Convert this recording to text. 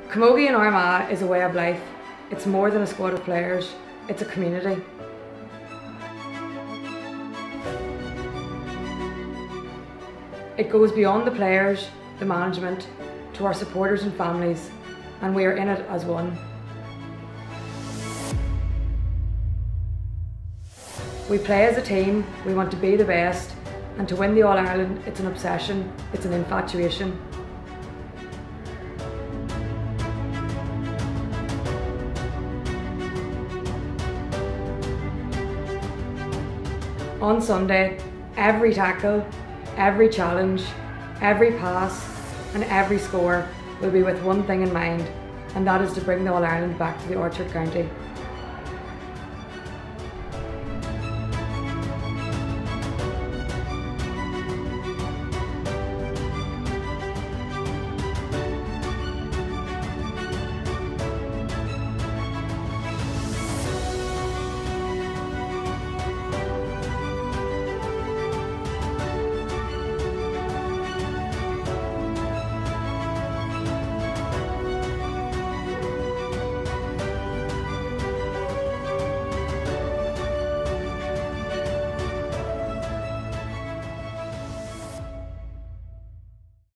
Camogie in Armagh is a way of life. It's more than a squad of players, it's a community. It goes beyond the players, the management, to our supporters and families, and we are in it as one. We play as a team, we want to be the best, and to win the All-Ireland, it's an obsession, it's an infatuation. On Sunday, every tackle, every challenge, every pass and every score will be with one thing in mind, and that is to bring the All-Ireland back to the Orchard County.